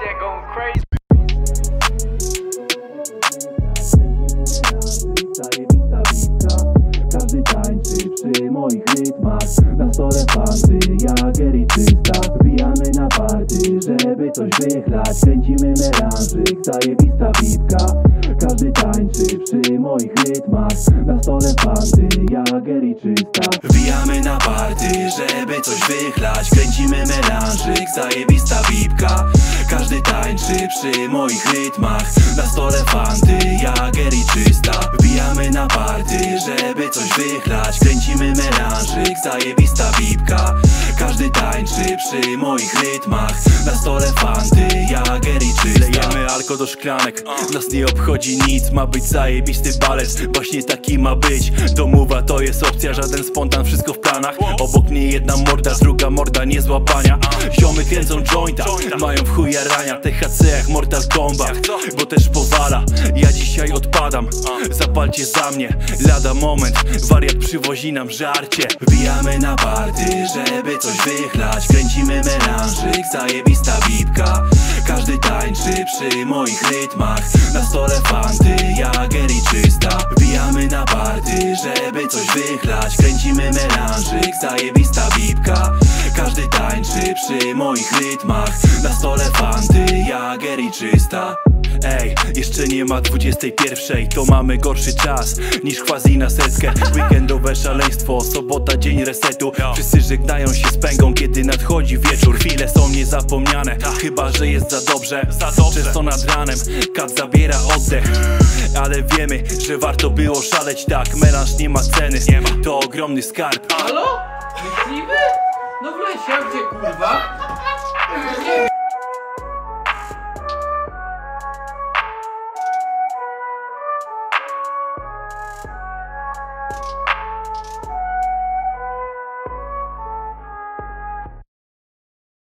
shit going crazy. Każdy tańczy przy moich rytmach. Na stole fanty, jagier i czysta. Wbijamy na party, żeby coś wychlać. Kręcimy melanżyk, zajebista bibka. Każdy tańczy przy moich rytmach. Na stole fanty, jagier i czysta. Wbijamy na party, żeby coś wychlać. Kręcimy melanżyk, zajebista bibka. Każdy tańczy przy moich rytmach. Na stole fanty, jagier i czysta. Wbijamy na party, żeby coś wychlać. Kręcimy melanżyk, zajebista bibka. Każdy tańczy przy moich rytmach. Na stole fanty, jagier i czysta. Lejemy alko do szklanek, nas nie obchodzi nic. Ma być zajebisty balet, właśnie taki ma być. Domowa to jest opcja, żaden spontan, wszystko w planach. Obok mnie jedna morda, druga morda nie złapania. Ziomy kręcą jointa, mają w chuj jarania. THC jak Mortal Kombat, bo też powala. Ja dzisiaj odpadam, zapalcie za mnie. Lada moment, wariat przywozi nam żarcie. Wbijamy na party, żeby coś wychlać. Kręcimy melanżyk, zajebista bibka. Każdy tańczy przy moich rytmach. Na stole fanty, jagier i czysta. Wbijamy na party, żeby coś wychlać. Kręcimy melanżyk, zajebista bibka. Każdy tańczy przy moich rytmach. Na stole fanty, jagier i czysta. Ej, jeszcze nie ma 21, to mamy gorszy czas niż quasi na setkę. Weekendowe szaleństwo, sobota dzień resetu. Wszyscy żegnają się z pęgą, kiedy nadchodzi wieczór. Chwile są niezapomniane, chyba że jest za dobrze. Często nad ranem kat zabiera oddech. Ale wiemy, że warto było szaleć tak. Melanż nie ma ceny, to ogromny skarb. Halo? Myśliwy? No w lesie, a gdzie kurwa?